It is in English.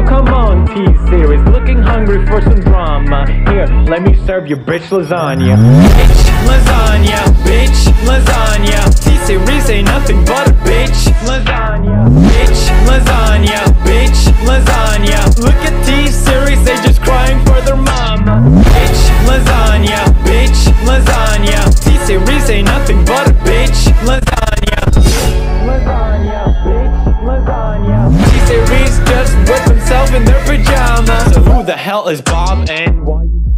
So come on, T-Series, looking hungry for some drama. Here, let me serve you bitch lasagna. Bitch lasagna, bitch lasagna. T-Series ain't nothing but a bitch lasagna. Bitch lasagna, bitch lasagna. Look at T-Series, they just crying for their mama. Bitch lasagna, bitch lasagna. T-Series ain't nothing but a bitch lasagna. Lasagna, bitch lasagna. T-Series just whip himself in their pajamas. So who the hell is Bob and why you